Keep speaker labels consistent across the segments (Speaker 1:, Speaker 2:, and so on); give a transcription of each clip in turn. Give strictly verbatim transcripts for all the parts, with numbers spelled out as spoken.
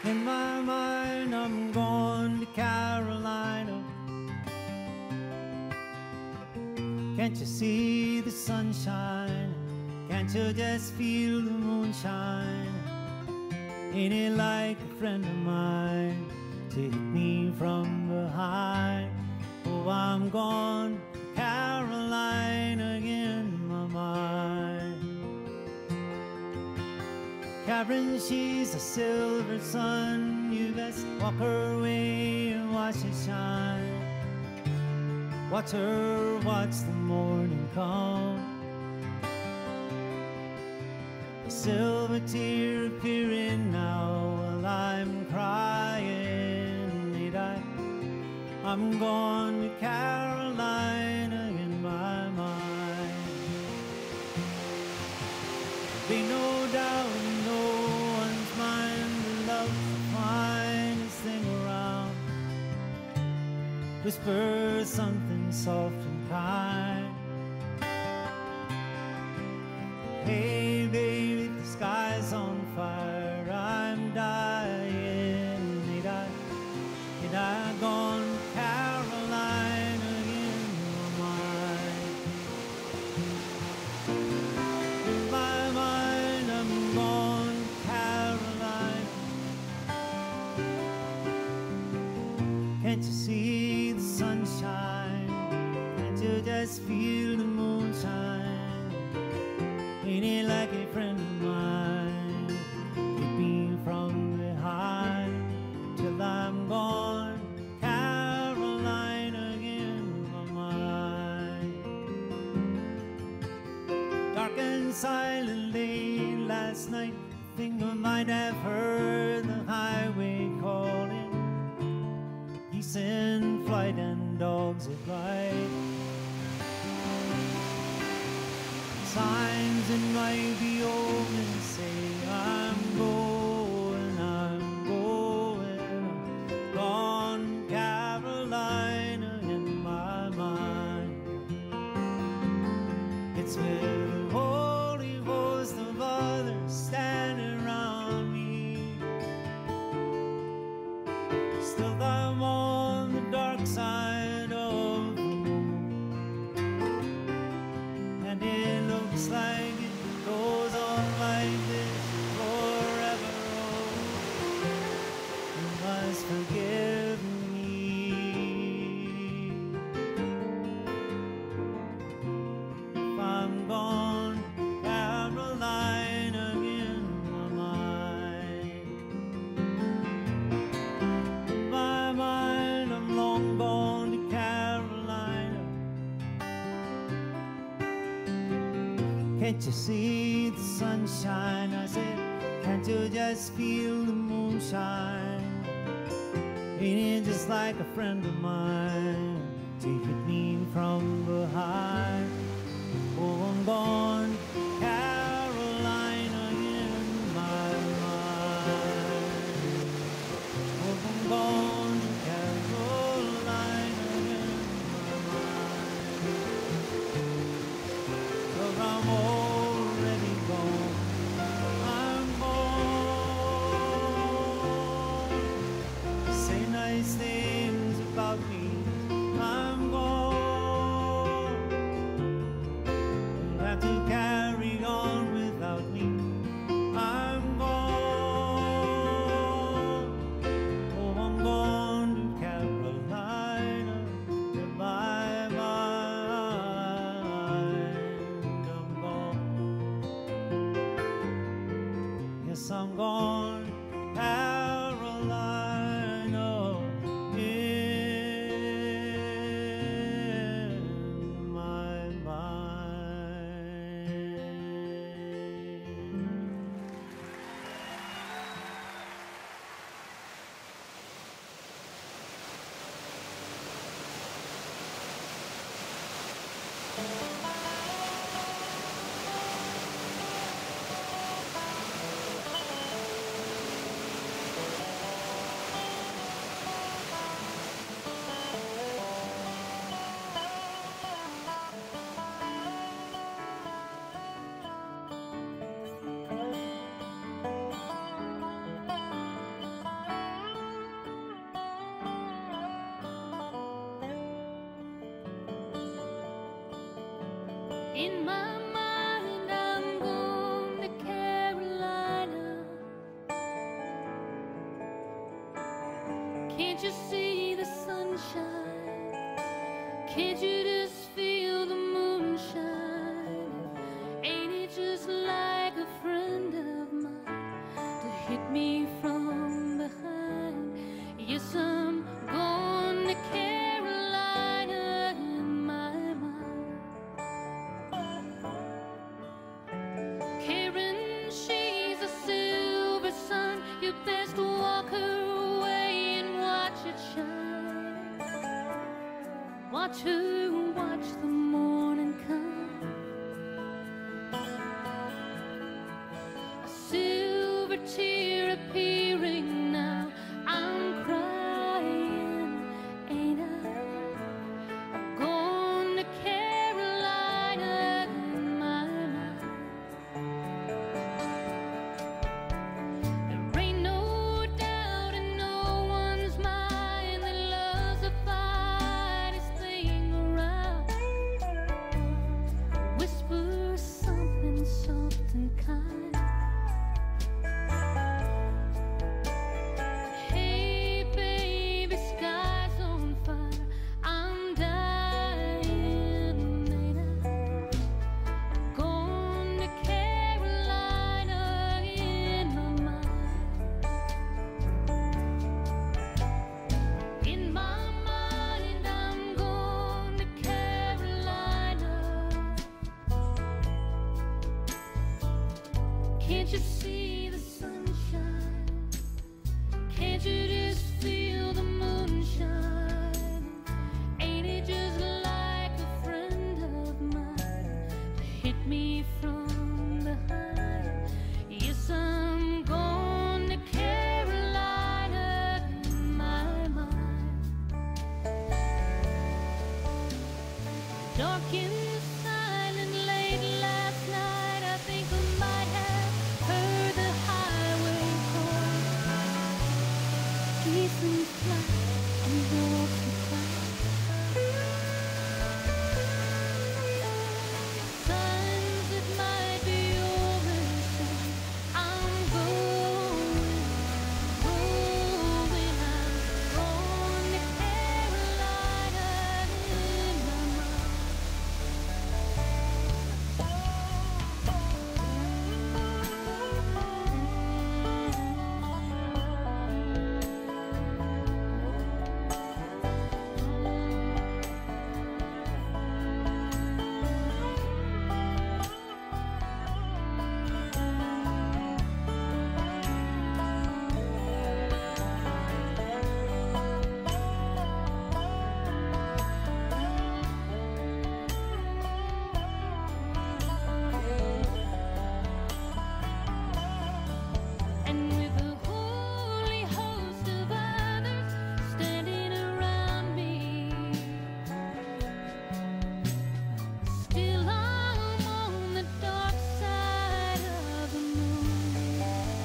Speaker 1: In my mind, I'm going to Carolina. Can't you see the sunshine? Can't you just feel the moonshine? Ain't it like a friend of mine to hit me from behind? Oh, I'm gone to Carolina in my mind. Karen, she's a silver sun. You best walk her way and watch it shine. Watch her watch the morning come. A silver tear appearing now while I'm crying. Need I? I'm gone to Carolina in my mind. Be no doubt in no one's mind that love's the finest thing around. Whisper something soft and kind. Hey baby, the sky's on fire, I'm dying. Need I, need I gone to Carolina in my mind? In my mind, I'm gone to Carolina. Can't you see the sunshine? Can't you just feel the moonshine? Ain't it like a friend of mine? Hit me from behind till I'm gone, Carolina in my mind. Dark and silent late last night, I think I might have heard the highway calling. Geese in flight and dogs at night. Signs in my be open say I'm going, I'm going, I'm gone to Carolina in my mind. It's with a holy host of others standing around me. Still I'm on the dark side of the moon, and it looks like it goes on like this forever. Oh, you must forgive me if I'm gone to Carolina in my mind. In my mind, I'm long gone to Carolina. Can't you see the sunshine? I said, can't you just feel the moonshine? Ain't it just like a friend of mine to hit me from behind? Oh, I'm gone to Carolina in my mind. Oh, I'm gone to Carolina in my mind. 'Cause I'm already gone. I'm gone. Say nice things about me. I'm gone.
Speaker 2: In my mind, I'm going to Carolina. Can't you see the sunshine? Can't you just feel the moonshine? Ain't it just like a friend of mine to hit me from behind? Yes, I'm going to Carolina in my mind. Karen, she's a silver sun. You best walk her away and watch it shine. Watch her, watch the morning come. A silver tear appearing now. I'm crying, ain't I? I'm going to Carolina in my mind. There ain't no doubt in no one's mind that love's the finest thing around. Whisper something soft and kind. Hey baby, sky's on fire. I'm dying, ain't I? I'm going to Carolina in my mind. In my mind, I'm going to Carolina. Can't you see the sunshine? Can't you just feel the moonshine? Ain't it just like a friend of mine to hit me from behind? Yes, I'm going to Carolina in my mind. Dark and silent late last night, I think I might have heard the highway call. Jason fly and dogs will cry. Signs that might be over soon. I'm going, going, I'm going to Carolina in my mind. And with a holy host of others standing around me, still I'm on the dark side of the moon.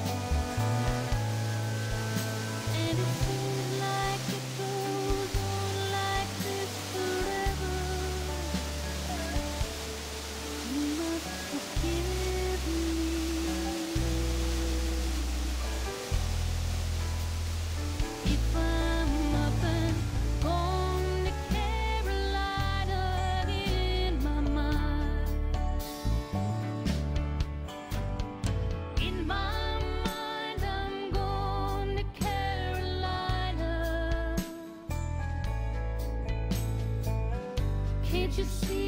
Speaker 2: And it seems like it goes on like this forever. You must forgive me. If I'm up and gone to Carolina in my mind. In my mind, I'm going to Carolina. Can't you see